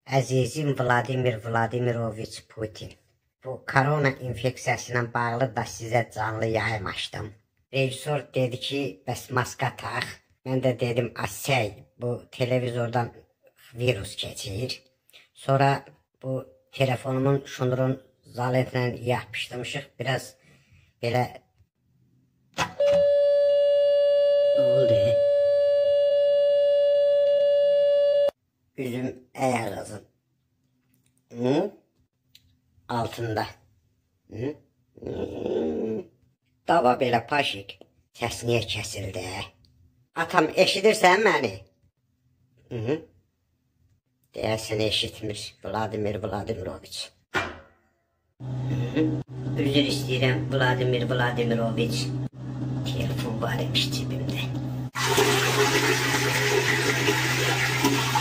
Əzizim Vladimir Vladimiroviç Putin, bu korona infeksiyasıyla bağlı da sizə canlı yayım açdım. Rejissor dedi ki, bəs maska tax. Mən də dedim, asay, bu televizordan virus keçir. Sonra bu telefonumun şunurun zaletlə yapışdırmışıq. Biraz belə... Ne oldu? Üzüm ayarlasın. Altında. Dava belə paşik. Səs niyə kəsildi? Atam, eşidirsən məni? Deyəsən eşitmir Vladimir Vladimiroviç. Üzr istəyirəm Vladimir Vladimiroviç. Telefon var imiş cibimdə.